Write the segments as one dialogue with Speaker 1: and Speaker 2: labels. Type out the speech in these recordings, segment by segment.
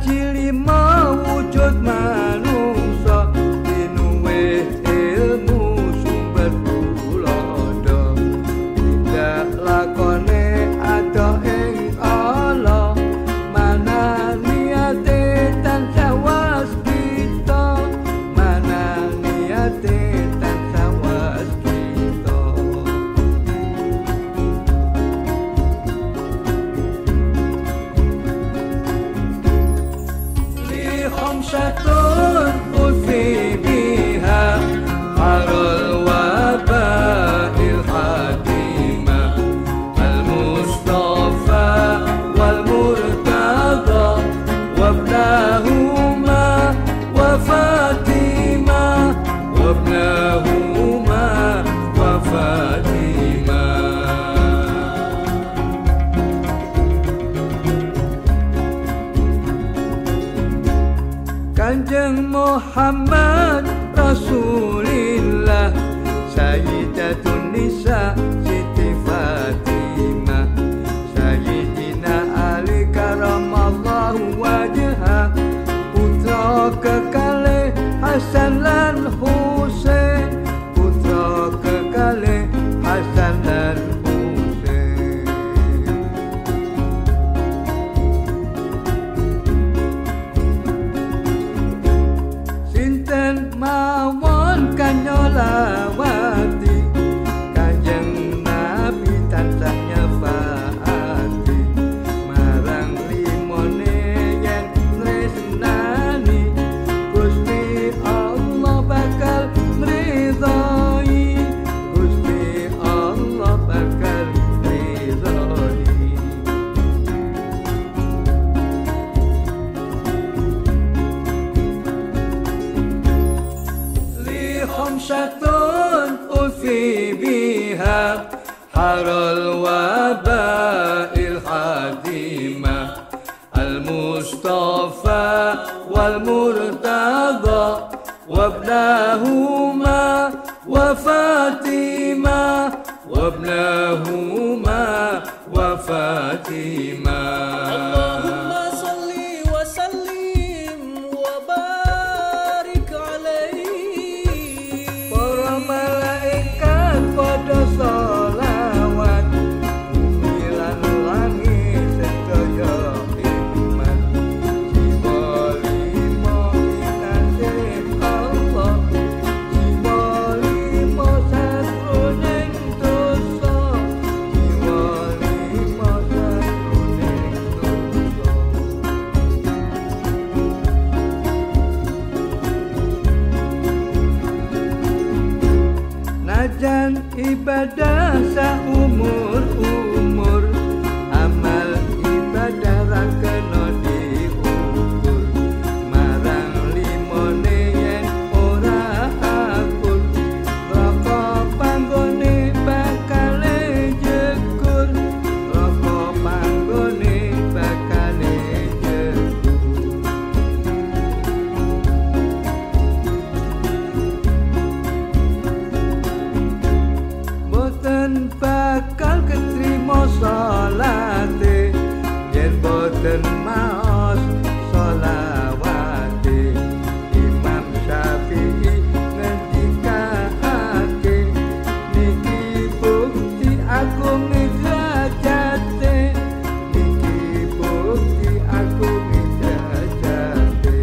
Speaker 1: kaji lima wujud manungsa dinuwih ilmu sumber tulodo tidak lakone adoh ing Allah mana niate tansah waskita mana niate tansah waskita li khamsatun ufi biha harul wabail hadimah al-mustafa wal murtada wabnahuma wa fatimah wabnahuma wa fatimah Kanjeng Muhammad Rasulillah Sayyidatun Nisa Siti Fatimah Sayyidina Ali karamallahu wajhah putra kekalih Hasan lan Husain putra kekalih Hasan lan Husain Sinten mawon kanyolawati Kanjeng Nabi tansah nyefaati marang limone yen tresnani Gusti Allah bakal mridhoi Gusti Allah bakal mridhoi li khamsatun ufi biha harul wabail hadimah al-mustafa wal murtada wabnahuma wa fatimah wabnahuma wa fatimah Allahumma salli wa sallim wa barik alaihi para malaikat pada sholawat bumi lan langit sedaya hikmat jiwa lima inasih Allah jiwa lima satruning dosa jiwa lima satruning dosa najan ibadah saumur-umur amal ibadah ra kena diukur marang limone yen ora akur roko panggone bakale jekur roko panggone bakale jekur boten bakal ketrima salate yen boten maos sholawate Imam Syafi'i ngendikake niki bukti agung derajate niki bukti agung derajate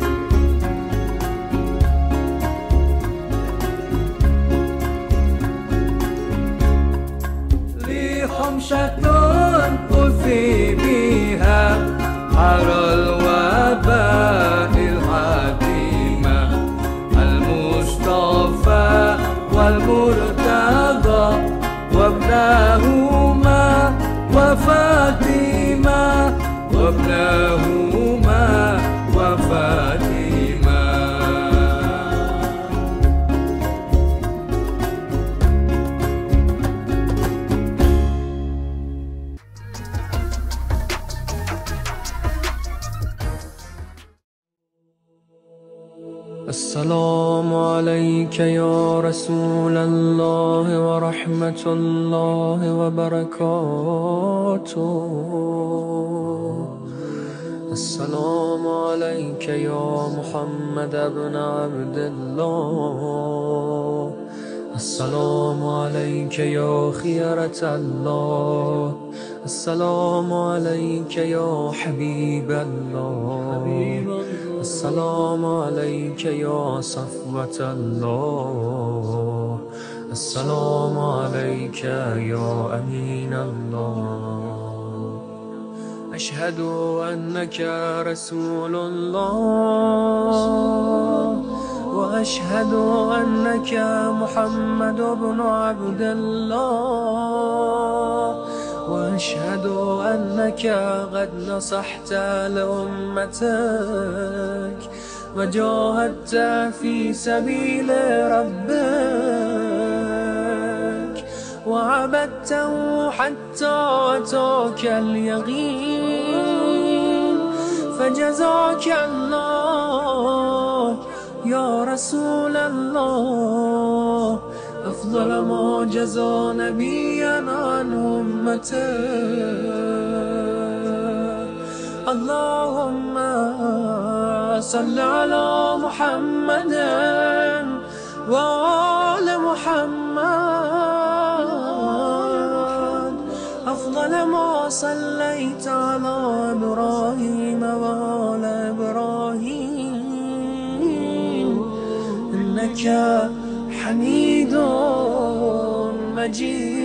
Speaker 1: li khamsatun ufi biha harul wabail hadimah al-mustafa wal murtada wabnahuma wa fatimah wabnahuma wa fatimah السلام عليك يا رسول الله ورحمة الله وبركاته السلام عليك يا محمد بن عبد الله السلام عليك يا خيرة الله السلام عليك يا حبيب الله السلام عليك يا صفوة الله السلام عليك يا أمين الله أشهد أنك رسول الله وأشهد أنك محمد بن عبد الله وأشهد أنك قد نصحت لأمتك وجاهدت في سبيل ربك وعبدته حتى أتاك اليقين فجزاك الله يا رسول الله أفضل ما جزى نبيا عن أمته اللهم صل على محمد وآل محمد أفضل ما صليت على إبراهيم وآل إبراهيم إنك حميد مجيد.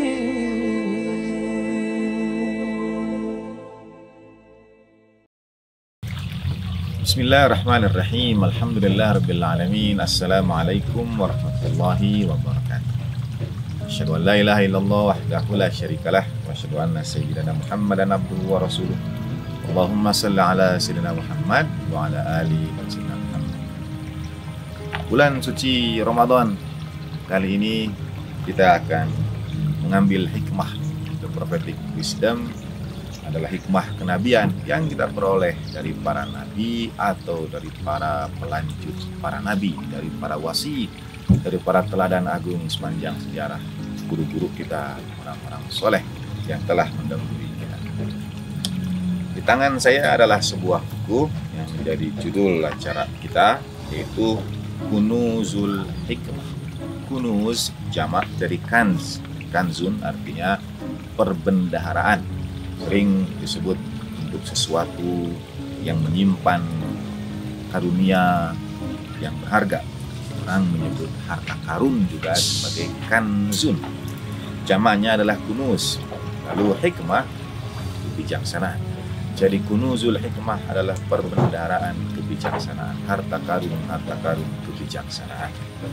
Speaker 2: Bismillahirrahmanirrahim. Alhamdulillahirabbil alamin. Assalamualaikum warahmatullahi wabarakatuh. Asyhadu an la ilaha illallah wahdahu la syarikalah wa asyhadu anna sayyidana Muhammadan abduhu wa rasuluh. Allahumma shalli ala sayyidina Muhammad wa ala ali sayyidina Muhammad. Bulan suci Ramadan kali ini kita akan mengambil hikmah. The prophetic wisdom adalah hikmah kenabian yang kita peroleh dari para nabi atau dari para pelanjut para nabi, dari para wasi, dari para teladan agung sepanjang sejarah, guru-guru kita, orang-orang soleh yang telah mendahului kita. Di tangan saya adalah sebuah buku yang menjadi judul acara kita, yaitu Kunuzul Hikmah. Kunuz jamak dari kanz, kanzun artinya perbendaharaan. Sering disebut untuk sesuatu yang menyimpan karunia yang berharga. Orang menyebut harta karun juga sebagai kanzun. Jamaknya adalah kunuz. Lalu hikmah, kebijaksanaan. Jadi kunuzul hikmah adalah perbendaharaan kebijaksanaan. Harta karun kebijaksanaan.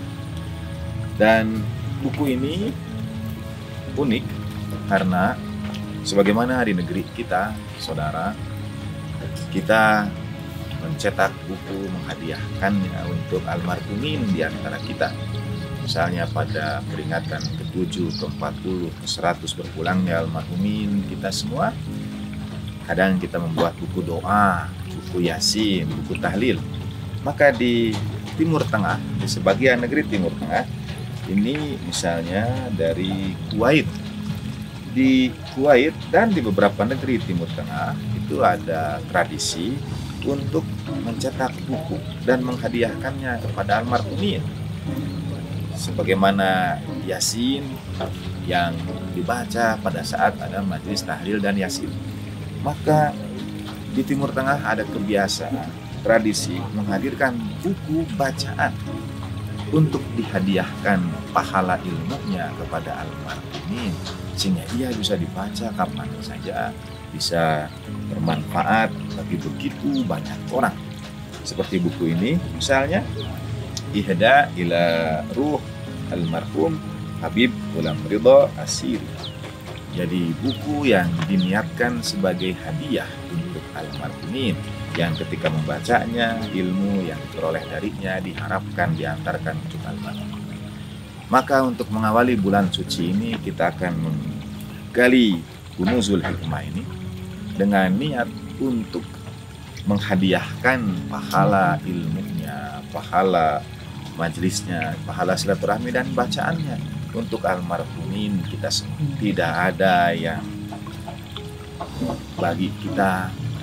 Speaker 2: Dan buku ini unik karena sebagaimana di negeri kita, saudara, kita mencetak buku, menghadiahkannya untuk almarhumin di antara kita. Misalnya pada peringatan ke-7, ke-40, ke-100 berpulangnya almarhumin kita semua, kadang kita membuat buku doa, buku yasin, buku tahlil. Maka di Timur Tengah, di sebagian negeri Timur Tengah, ini misalnya dari Kuwait, di Kuwait dan di beberapa negeri Timur Tengah itu ada tradisi untuk mencetak buku dan menghadiahkannya kepada almarhumin. Sebagaimana yasin yang dibaca pada saat ada majelis tahlil dan yasin. Maka di Timur Tengah ada kebiasaan, tradisi menghadirkan buku bacaan untuk dihadiahkan pahala ilmunya kepada almarhumin, sehingga ia bisa dibaca kapan saja, bisa bermanfaat bagi begitu banyak orang. Seperti buku ini misalnya, Ihda ila Ruh Almarhum Habib Ghulam Ridha Asiri. Jadi buku yang diniatkan sebagai hadiah untuk almarhumin, yang ketika membacanya, ilmu yang diperoleh darinya diharapkan diantarkan untuk almarhum. Maka untuk mengawali bulan suci ini, kita akan menggali Kunuzul Hikmah ini dengan niat untuk menghadiahkan pahala ilmunya, pahala majelisnya, pahala silaturahmi dan bacaannya untuk almarhumin kita semua. Tidak ada yang bagi kita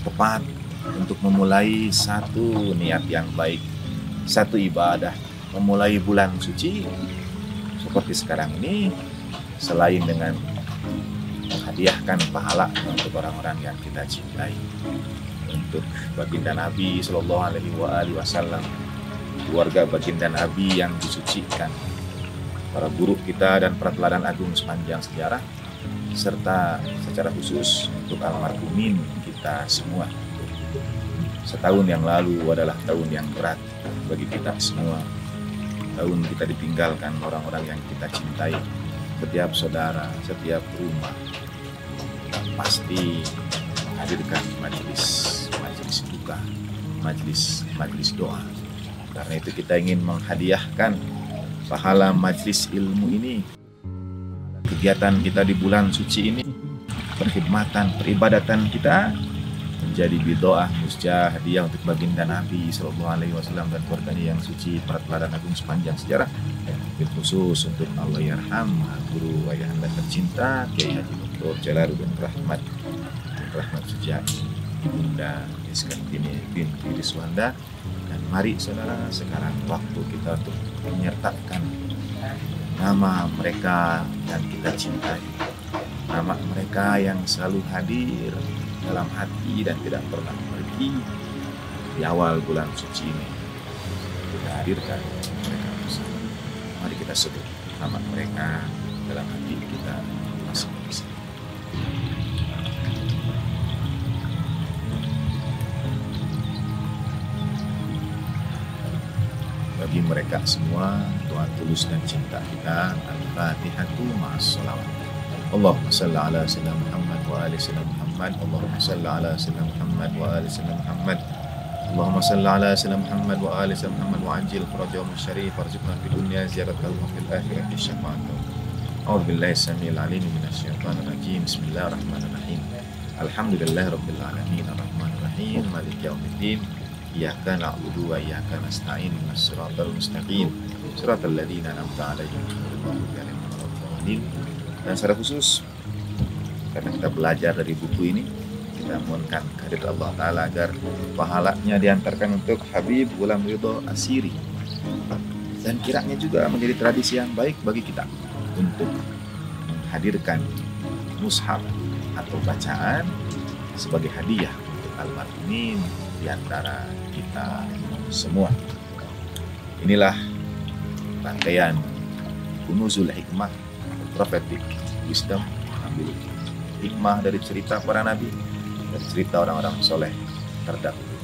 Speaker 2: tepat untuk memulai satu niat yang baik, satu ibadah, memulai bulan suci seperti sekarang ini, selain dengan menghadiahkan pahala untuk orang-orang yang kita cintai, untuk baginda Nabi Shallallahu Alaihi Wasallam, keluarga baginda Nabi yang disucikan, para guru kita dan para teladan agung sepanjang sejarah, serta secara khusus untuk almarhumin kita semua. Setahun yang lalu adalah tahun yang berat bagi kita semua. Tahun kita ditinggalkan orang-orang yang kita cintai. Setiap saudara, setiap rumah pasti menghadirkan majelis duka, majelis doa. Karena itu kita ingin menghadiahkan pahala majelis ilmu ini, kegiatan kita di bulan suci ini, perkhidmatan, peribadatan kita menjadi bidoah, musjah, hadiah untuk baginda Nabi Sallallahu Alaihi Wasallam dan keluarganya yang suci, para teladan agung sepanjang sejarah. Khusus untuk Allahyarham guru ayahanda tercinta Kiai Haji Dr. Jalaluddin Rahmat Sujati, Bunda Iskandini binti Riswanda. Dan mari saudara, sekarang waktu kita untuk menyertakan nama mereka yang kita cintai, nama mereka yang selalu hadir dalam hati dan tidak pernah pergi di awal bulan suci ini. Kita hadirkan mereka bersama. Mari kita sebut nama mereka dalam hati kita masing-masing. Bagi mereka semua, doa tulus dan cinta kita, Al-Fatihatu ma'as salawat. Allahumma salli ala sayyidina Muhammad wa ali sayyidina Muhammad. Allahumma salli ala sayyidina Muhammad wa ali sayyidina Muhammad. Allahumma salli ala sayyidina Muhammad wa ali sayyidina Muhammad wa ajil farajahum syarif warzuqna fid dunya ziyaratahu wa fil akhirati syafa'atahu. A'udzu billahi samil alim minasyaitonir rajim. Bismillahirrahmanirrahim. Alhamdulillahirabbil alamin arrahmanir rahim maliki yaumiddin. Iyyaka na'budu wa iyyaka nasta'in ihdinas siratal mustaqim siratal ladzina an'amta 'alaihim ghairil maghdubi 'alaihim waladdallin. Dan secara khusus karena kita belajar dari buku ini, kita mohonkan kehadirat Allah Ta'ala agar pahalanya diantarkan untuk Habib Ghulam Ridho Asiri, dan kiranya juga menjadi tradisi yang baik bagi kita untuk menghadirkan mushaf atau bacaan sebagai hadiah untuk almarhumin di antara kita semua. Inilah rangkaian Kunuzul Hikmah, prophetic wisdom, ambil hikmah dari cerita para nabi, dari cerita orang-orang soleh terdahulu.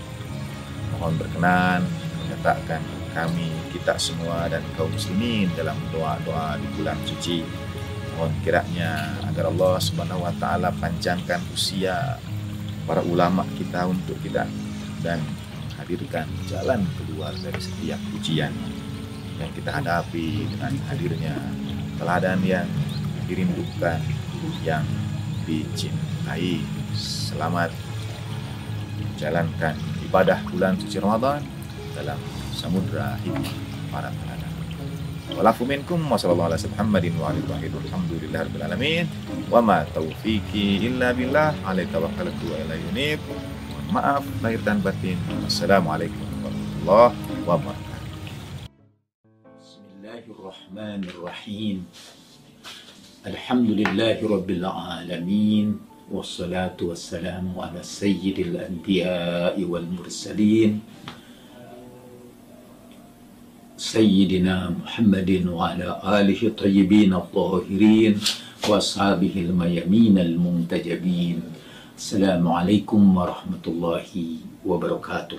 Speaker 2: Mohon berkenan menyertakan kami, kita semua dan kaum muslimin dalam doa-doa di bulan suci. Mohon kiranya agar Allah Subhanahu wa Ta'ala panjangkan usia para ulama kita untuk kita dan menghadirkan jalan keluar dari setiap ujian yang kita hadapi dengan hadirnya teladan yang dirindukan, yang dicintai. Selamat menjalankan ibadah bulan suci Ramadan dalam samudra hikmah para teladan. Walafu minkum wa sallallahu ala Muhammadin wa alihi wa sahbihi alhamdulillahirabbil alamin wa ma taufiqi illa billah alaihi tawakkaltu wa ilaihi unib. Maaf lahir dan batin. Wassalamualaikum warahmatullahi wabarakatuh.
Speaker 3: Bismillahirrahmanirrahim. Alhamdulillahi rabbil alamin. Wassalatu wassalamu ala sayyidil anbiya'i wal mursalin Sayyidina Muhammadin wa ala alihi tayyibin at-tahirin wa ashabihi al-mayamin al-muntajabin. Assalamualaikum warahmatullahi wabarakatuh.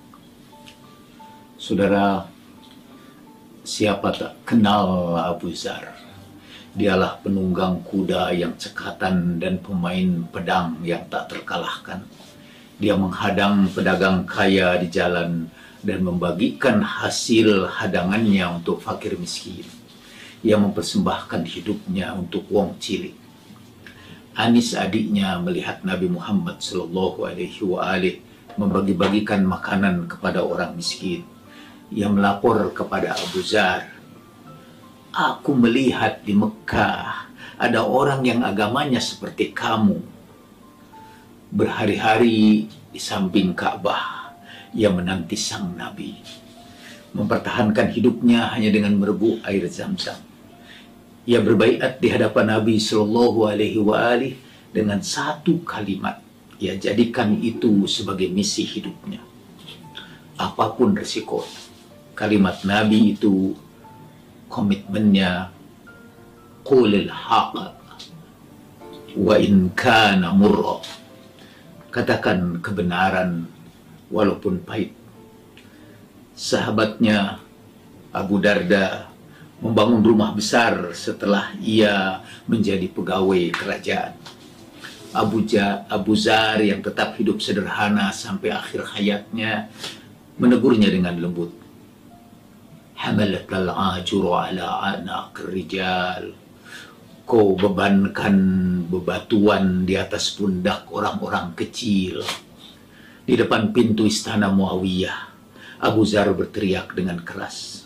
Speaker 3: Saudara, siapa tak kenal Abu Dzar? Dialah penunggang kuda yang cekatan dan pemain pedang yang tak terkalahkan. Dia menghadang pedagang kaya di jalan dan membagikan hasil hadangannya untuk fakir miskin. Ia mempersembahkan hidupnya untuk wong cilik. Anis adiknya melihat Nabi Muhammad Sallallahu Alaihi Wasallam membagi-bagikan makanan kepada orang miskin. Ia melapor kepada Abu Dzar, "Aku melihat di Mekah ada orang yang agamanya seperti kamu. berhari-hari di samping Ka'bah. Ia menanti sang Nabi, mempertahankan hidupnya hanya dengan merebut air Zam-Zam. Ia berbaiat di hadapan Nabi Shallallahu Alaihi Wasallam dengan satu kalimat. Ia jadikan itu sebagai misi hidupnya. Apapun resiko, kalimat Nabi itu komitmennya, qulil haqq wa in kana murra. Katakan kebenaran walaupun pahit. Sahabatnya Abu Darda membangun rumah besar setelah ia menjadi pegawai kerajaan. Abu Zar yang tetap hidup sederhana sampai akhir hayatnya menegurnya dengan lembut. Hamalatal ajru ala anaq rijal. Kau bebankan bebatuan di atas pundak orang-orang kecil. Di depan pintu istana Muawiyah, Abu Zar berteriak dengan keras.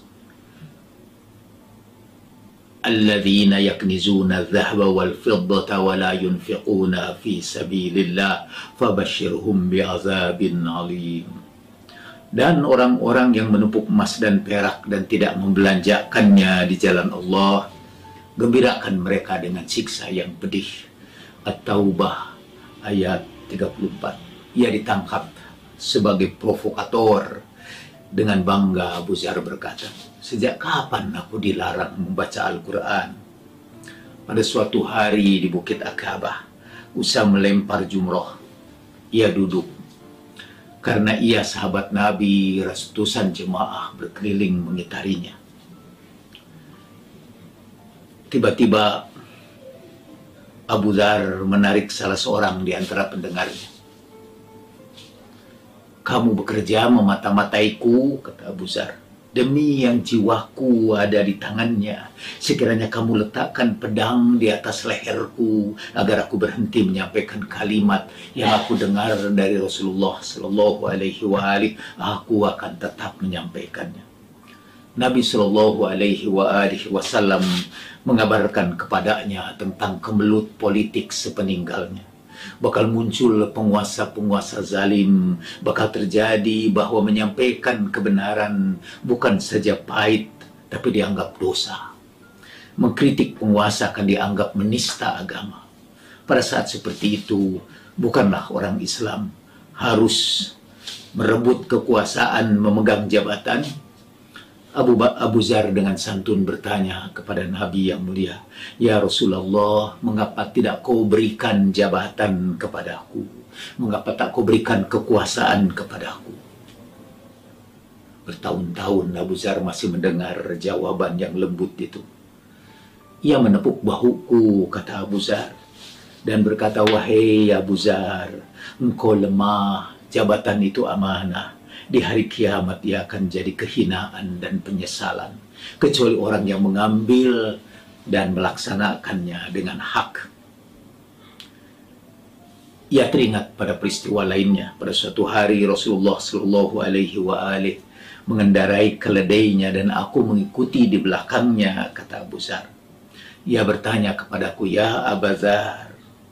Speaker 3: Alladzina yaknizuna adh-dhahaba wal-fiddata wa la yunfiquna fi sabilillah fabashshirhum bi'adzabin 'alim. Dan orang-orang yang menumpuk emas dan perak dan tidak membelanjakannya di jalan Allah, gembirakan mereka dengan siksa yang pedih. At-Taubah ayat 34. Ia ditangkap sebagai provokator. Dengan bangga Abu Zar berkata, sejak kapan aku dilarang membaca Al-Quran? Pada suatu hari di Bukit Aqabah, usai melempar jumroh, ia duduk. Karena ia sahabat Nabi, ratusan jemaah berkeliling mengitarinya. Tiba-tiba Abu Zar menarik salah seorang di antara pendengarnya. Kamu bekerja memata-mataiku, kata Abu Zar. Demi yang jiwaku ada di tangannya, sekiranya kamu letakkan pedang di atas leherku agar aku berhenti menyampaikan kalimat yang aku dengar dari Rasulullah Sallallahu Alaihi Wasallam, aku akan tetap menyampaikannya. Nabi Sallallahu Alaihi Wasallam mengabarkan kepadanya tentang kemelut politik sepeninggalnya. Bakal muncul penguasa-penguasa zalim, bakal terjadi bahwa menyampaikan kebenaran bukan saja pahit, tapi dianggap dosa. Mengkritik penguasa akan dianggap menista agama. Pada saat seperti itu, bukanlah orang Islam harus merebut kekuasaan, memegang jabatan. Abu Zar dengan santun bertanya kepada Nabi yang mulia, ya Rasulullah, mengapa tidak kau berikan jabatan kepadaku? Mengapa tak kau berikan kekuasaan kepadaku? Bertahun-tahun Abu Zar masih mendengar jawaban yang lembut itu. Ia menepuk bahuku, kata Abu Zar, dan berkata, wahai Abu Zar, engkau lemah, jabatan itu amanah. Di hari kiamat ia akan jadi kehinaan dan penyesalan, kecuali orang yang mengambil dan melaksanakannya dengan hak. Ia teringat pada peristiwa lainnya. Pada suatu hari Rasulullah Shallallahu Alaihi Wasallam mengendarai keledainya dan aku mengikuti di belakangnya, kata Abu Zar. Ia bertanya kepadaku, ya Abu Zar,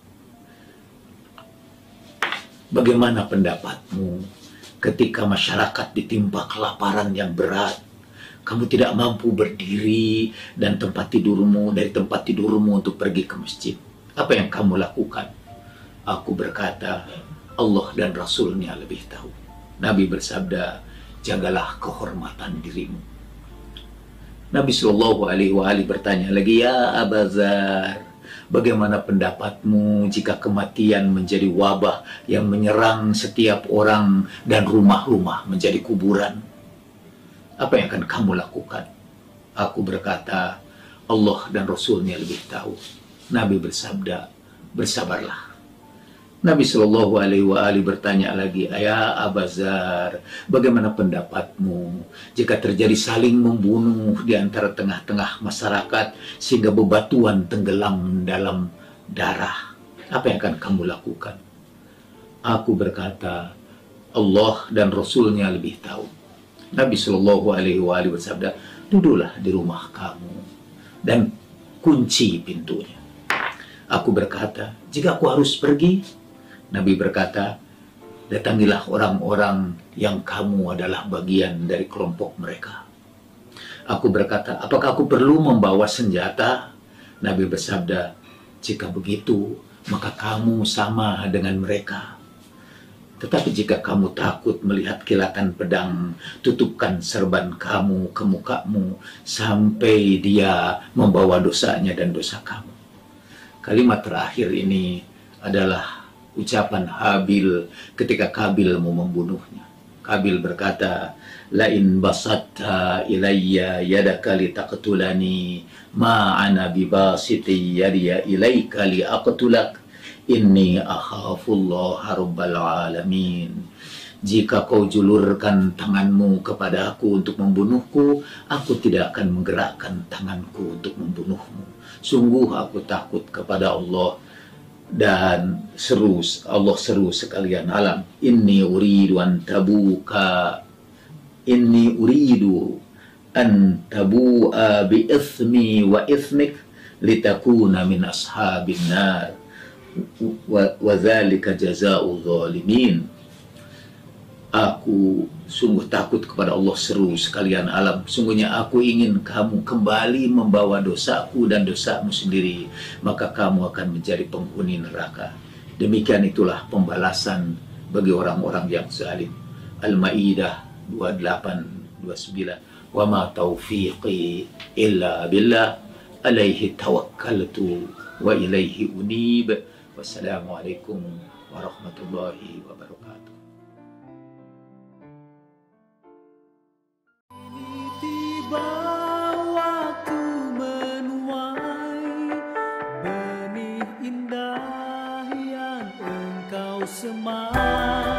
Speaker 3: bagaimana pendapatmu ketika masyarakat ditimpa kelaparan yang berat, kamu tidak mampu berdiri dan dari tempat tidurmu untuk pergi ke masjid? Apa yang kamu lakukan? Aku berkata, Allah dan Rasulnya lebih tahu. Nabi bersabda, jagalah kehormatan dirimu. Nabi Shallallahu Alaihi Wasallam bertanya lagi, ya Abu Zar, bagaimana pendapatmu jika kematian menjadi wabah yang menyerang setiap orang dan rumah-rumah menjadi kuburan? Apa yang akan kamu lakukan? Aku berkata, Allah dan Rasulnya lebih tahu. Nabi bersabda, bersabarlah. Nabi Shallallahu Alaihi Wasallam bertanya lagi, ya Abu Zar, bagaimana pendapatmu jika terjadi saling membunuh di antara tengah-tengah masyarakat sehingga bebatuan tenggelam dalam darah? Apa yang akan kamu lakukan? Aku berkata, Allah dan Rasulnya lebih tahu. Nabi Shallallahu Alaihi Wasallam bersabda, duduklah di rumah kamu dan kunci pintunya. Aku berkata, jika aku harus pergi, Nabi berkata, datangilah orang-orang yang kamu adalah bagian dari kelompok mereka. Aku berkata, apakah aku perlu membawa senjata? Nabi bersabda, jika begitu, maka kamu sama dengan mereka. Tetapi jika kamu takut melihat kilatan pedang, tutupkan serban kamu ke mukamu sampai dia membawa dosanya dan dosa kamu. Kalimat terakhir ini adalah ucapan Habil ketika Kabil mau membunuhnya. Kabil berkata, lain basatta ilayya yadaka litaqtulani ma ana bibasiti yadiya ilayka liaqtulak inni akhafullah rabbal alamin. Jika kau julurkan tanganmu kepada aku untuk membunuhku, aku tidak akan menggerakkan tanganku untuk membunuhmu. Sungguh aku takut kepada Allah. Dan Allah seru sekalian alam. Inni uridu an tabu'a bi ithmi wa ithmik litakuna min ashabin nar wa dzalika jazaa'u zalimin. Aku sungguh takut kepada Allah, seru sekalian alam. Sungguhnya aku ingin kamu kembali membawa dosaku dan dosamu sendiri, maka kamu akan menjadi penghuni neraka. Demikian itulah pembalasan bagi orang-orang yang zalim. Al-Maidah 28-29. Wa ma taufiqi illa billah alaihi tawakkaltu wa ilaihi unib. Wassalamualaikum warahmatullahi wabarakatuh.
Speaker 1: Tiba waktu menuai benih indah yang engkau semai.